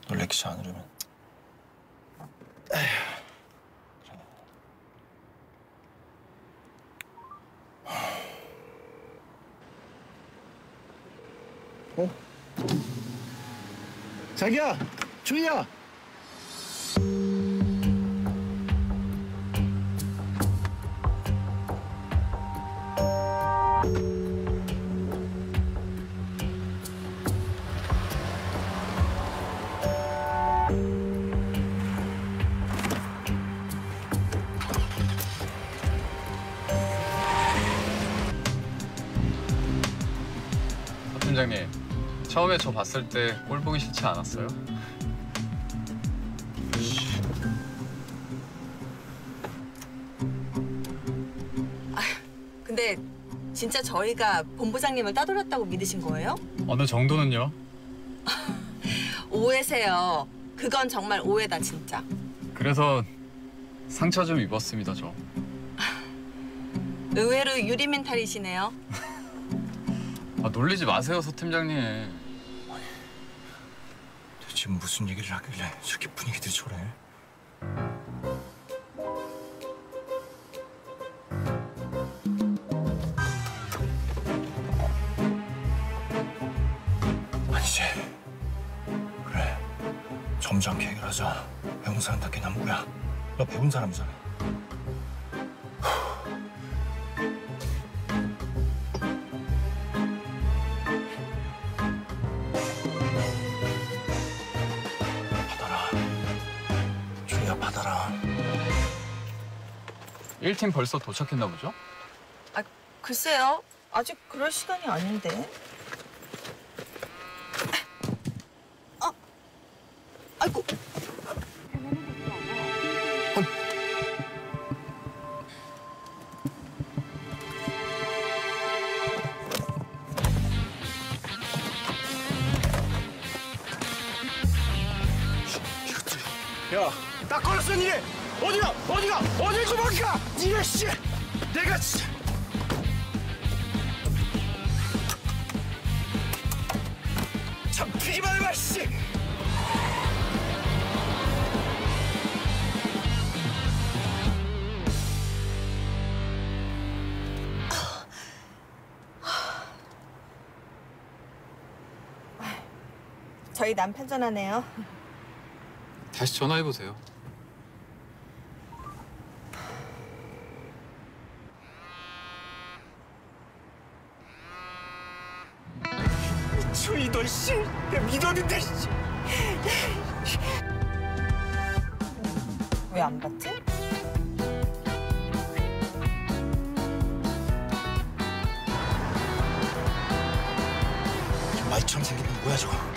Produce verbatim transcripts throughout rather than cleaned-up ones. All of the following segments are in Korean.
놀래키지 않으려면. 에휴. 어? 자기야! 주희야! 팀장님, 처음에 저 봤을 때 꼴 보기 싫지 않았어요? 아, 근데 진짜 저희가 본부장님을 따돌렸다고 믿으신 거예요? 어느 정도는요? 오해세요. 그건 정말 오해다, 진짜. 그래서 상처 좀 입었습니다, 저. 의외로 유리 멘탈이시네요. 아, 놀리지 마세요, 서 팀장님. 대체 무슨 얘기를 하길래 저렇게 분위기들이 저래? 아니지. 그래, 점잖게 해결하자. 배운 사람답게 남구야. 너 배운 사람이잖아. 받아라. 일 팀 벌써 도착했나 보죠? 아, 글쎄요. 아직 그럴 시간이 아닌데. 아, 아이고. 야, 딱 걸렸어, 니네! 어디가? 어디가? 어딜 도망가! 니네, 씨! 내가 진짜... 잡히기만 해봐, 씨! 저희 남편 전화네요. 다시 전화해보세요. 주희, 너 씨! 내가 믿었는데, 씨! 왜 안 받지? 마이처럼 생긴 건 뭐야, 저거?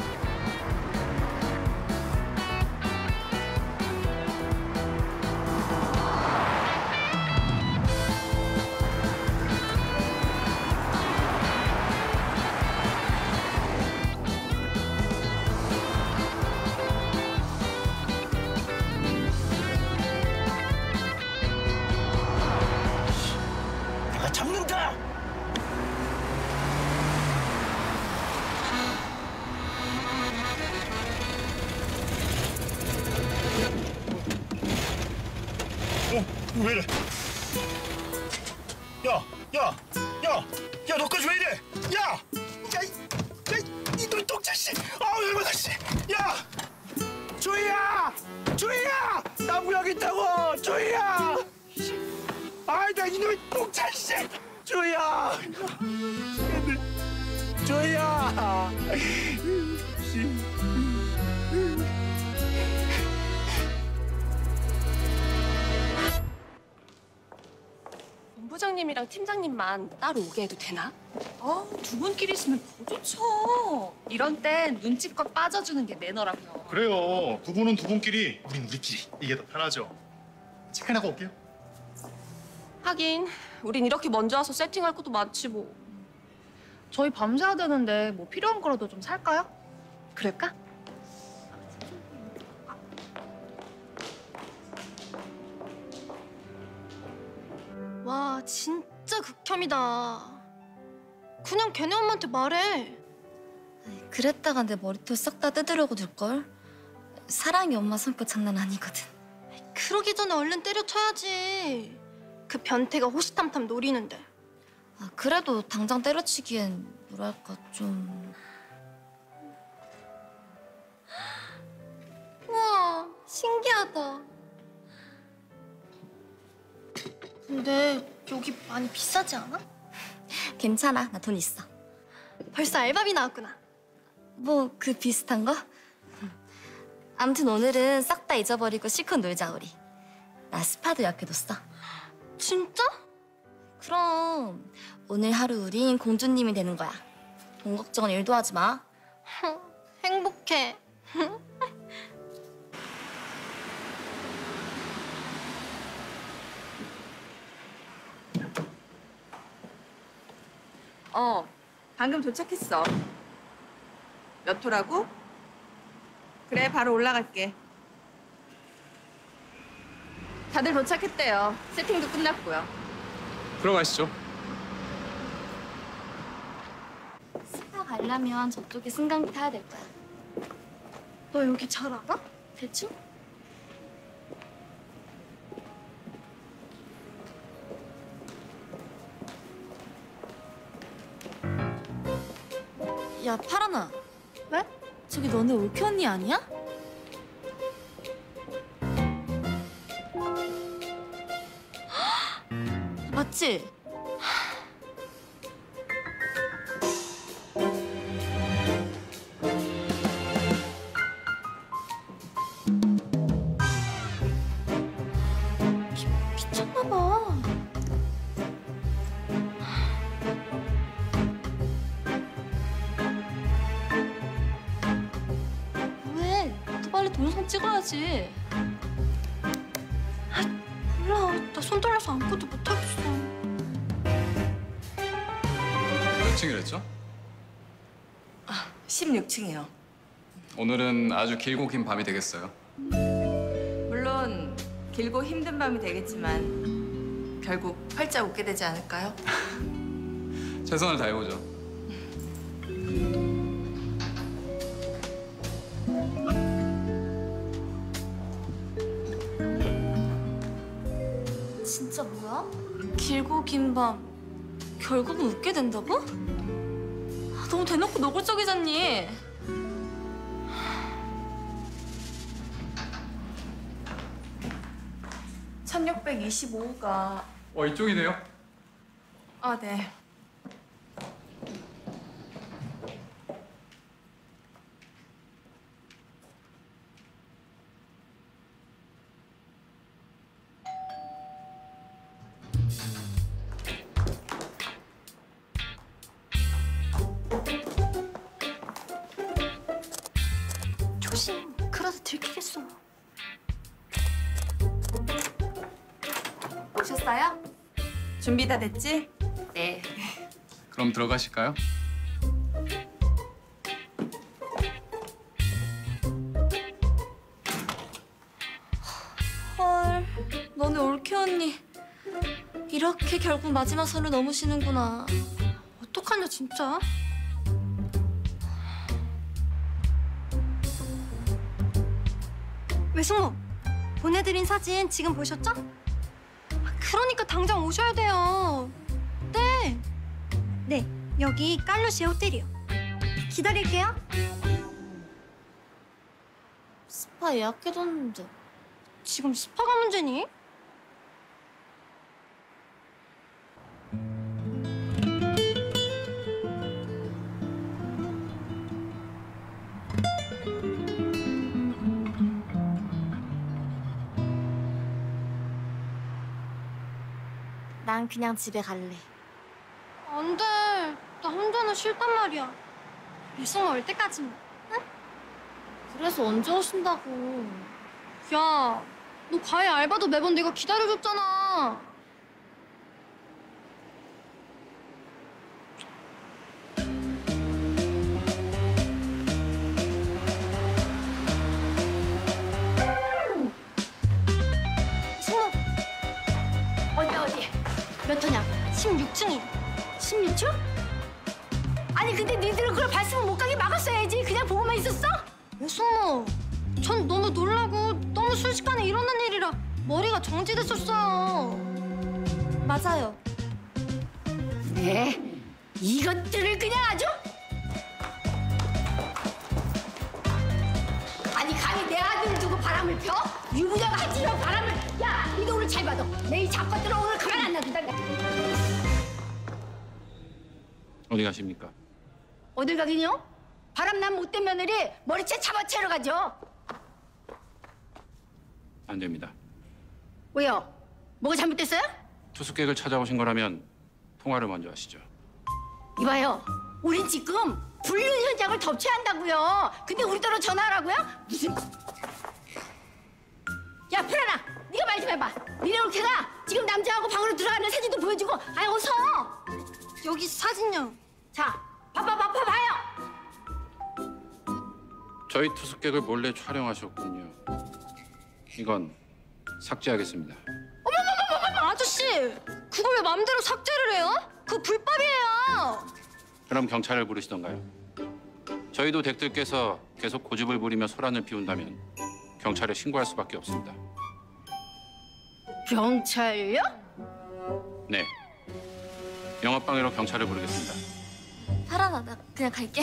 내가 잡는다! 어, 왜 이래? 야, 야, 야, 야, 너까지 왜 이래? 야, 야, 이, 이, 이 눈동자씨! 아우, 열받아, 씨! 야! 주희야! 주희야! 나 무역 있다고! 주희야! 아이, 나 이놈의 똥자씨! 주희야! 주희야! 본부장님이랑 팀장님만 따로 오게 해도 되나? 어, 두 분끼리 있으면 더 좋죠. 이런 땐 눈치껏 빠져주는 게 매너라고요. 그래요. 두 분은 두 분끼리, 우린 우리끼리. 이게 더 편하죠. 체크해나가 올게요. 하긴 우린 이렇게 먼저 와서 세팅할 것도 많지 뭐. 저희 밤새야 되는데 뭐 필요한 거라도 좀 살까요? 그럴까? 와, 진짜 극혐이다. 그냥 걔네 엄마한테 말해. 그랬다가 내 머리털 싹 다 뜯으려고 들걸? 사랑이 엄마 성격 장난 아니거든. 그러기 전에 얼른 때려쳐야지. 그 변태가 호시탐탐 노리는데. 아, 그래도 당장 때려치기엔 뭐랄까 좀... 우와, 신기하다. 근데 여기 많이 비싸지 않아? 괜찮아, 나 돈 있어. 벌써 알바비 나왔구나. 뭐 그 비슷한 거? 아무튼 오늘은 싹 다 잊어버리고 실컷 놀자 우리. 나 스파도 약해뒀어. 진짜? 그럼 오늘 하루 우린 공주님이 되는 거야. 돈 걱정은 일도 하지 마. 행복해. 어, 방금 도착했어. 몇 호라고? 그래, 바로 올라갈게. 다들 도착했대요. 세팅도 끝났고요. 들어가시죠. 스파 가려면 저쪽에 승강기 타야 될 거야. 너 여기 잘 알아? 대충? 야, 파란아. 왜? 저기 너네 올케 언니 아니야? 맞지? 미쳤나 봐. 왜? 더 빨리 동영상 찍어야지. 몰라, 나 손 떨려서 아무것도 못하겠어. 몇 층이랬죠? 십육 층이요. 오늘은 아주 길고 긴 밤이 되겠어요. 물론 길고 힘든 밤이 되겠지만 결국 활짝 웃게 되지 않을까요? 최선을 다해보죠. 진짜 뭐야? 길고 긴 밤 결국은 웃게 된다고? 아, 너무 대놓고 노골적이잖니. 천육백이십오 호가 어, 이쪽이네요. 아, 네. 조심, 그러다 들키겠어. 오셨어요? 준비 다 됐지? 네. 그럼 들어가실까요? 헐, 너네 올케 언니 이렇게 결국 마지막 선을 넘으시는구나. 어떡하냐, 진짜? 외숙모, 보내드린 사진 지금 보셨죠? 아, 그러니까 당장 오셔야 돼요. 네. 네, 여기 깔루시에 호텔이요. 기다릴게요. 스파 예약해뒀는데. 지금 스파가 문제니? 난 그냥 집에 갈래. 안 돼. 나 혼자는 싫단 말이야. 외숙모 올 때까지만. 그래서 언제 오신다고. 야, 너 과외 알바도 매번 내가 기다려줬잖아. 승모. 어디 어디? 몇 호냐? 십육 층이. 십육 층? 아니 근데 니들은 그걸 봤으면 못 가게 막았어야지. 그냥 보고만 있었어? 왜 승모? 전 너무 순식간에 일어난 일이라 머리가 정지됐었어요. 맞아요. 네, 이것들을 그냥 아주 아니 감히 내 아들을 두고 바람을 펴? 유부녀가 하지만 바람을 야, 니도 오늘 잘 받아. 내이 작것들은 오늘 가만 안 놔둔다. 어디 가십니까? 어딜 가긴요? 바람난 못된 며느리 머리채 잡아채러 가죠. 안 됩니다. 왜요? 뭐가 잘못됐어요? 투숙객을 찾아오신 거라면 통화를 먼저 하시죠. 이봐요. 우린 지금 불륜 현장을 덮쳐야 한다고요. 근데 우리더러 전화하라고요? 무슨... 야, 프라나. 네가 말 좀 해봐. 니네 올케가 지금 남자하고 방으로 들어가는 사진도 보여주고. 아이, 어서. 여기 사진요. 자, 봐봐, 봐봐, 봐요. 저희 투숙객을 몰래 촬영하셨군요. 이건 삭제하겠습니다. 아저씨, 그걸 왜 마음대로 삭제를 해요? 그거 불법이에요. 그럼 경찰을 부르시던가요? 저희도 댁들께서 계속 고집을 부리며 소란을 피운다면 경찰에 신고할 수밖에 없습니다. 경찰요? 네. 영업방해로 경찰을 부르겠습니다. 파란아, 나 그냥 갈게.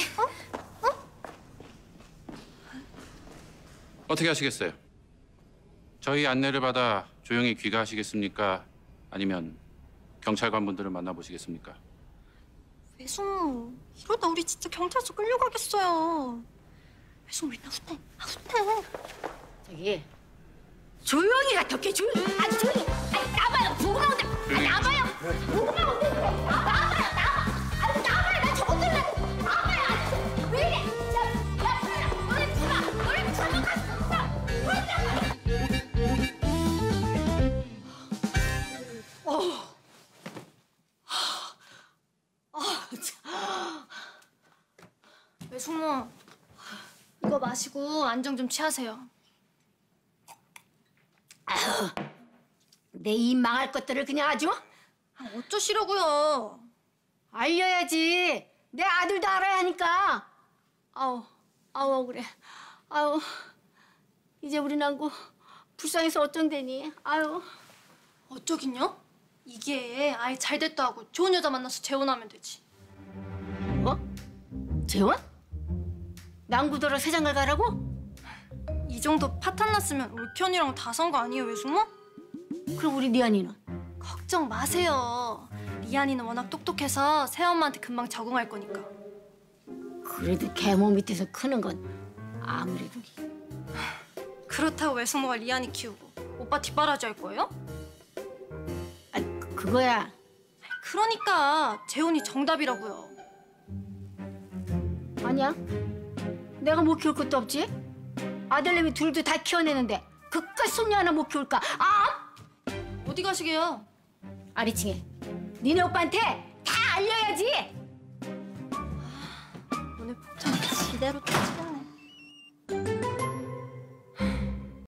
어떻게 하시겠어요? 저희 안내를 받아 조용히 귀가하시겠습니까? 아니면 경찰관분들을 만나보시겠습니까? 외숙모, 이러다 우리 진짜 경찰서 끌려가겠어요. 외숙모 일단 후퇴, 아 후퇴. 저기 조용히 가, 덕해 조용히. 아주 조용히. 아니 나봐요, 보고만 온다. 아니, 나봐요, 보고만 온다. 나봐요, 나봐. 아니 나봐요, 나 저것들 나. 나봐요, 아주. 왜 이래? 야, 야, 프라나, 너네 들어가, 너네 들어가. 왜 들어가? 외숙모, 이거 마시고 안정 좀 취하세요. 내 입 망할 것들을 그냥 아주 아, 어쩌시려고요? 알려야지. 내 아들도 알아야 하니까. 아우, 아우 그래. 아우, 이제 우리 남고 불쌍해서 어쩐대니. 아유. 어쩌긴요? 이게 아예 잘 됐다 하고 좋은 여자 만나서 재혼하면 되지. 뭐? 재혼? 남구도로 세장을 가라고? 이 정도 파탄 났으면 올케 언니랑 다 산 거 아니에요, 외숙모? 그럼 우리 리안이는? 걱정 마세요. 리안이는 워낙 똑똑해서 새엄마한테 금방 적응할 거니까. 그래도 계모 밑에서 크는 건 아무래도. 그렇다고 외숙모가 리안이 키우고 오빠 뒷바라지 할 거예요? 아, 그, 그거야. 그러니까 재혼이 정답이라고요. 아니야. 내가 못 키울 것도 없지. 아들내미 둘도 다 키워내는데 그깟 손녀 하나 못 키울까? 아! 어디 가시게요? 아리칭해. 니네 오빠한테 다 알려야지. 오늘 폭탄 지대로 다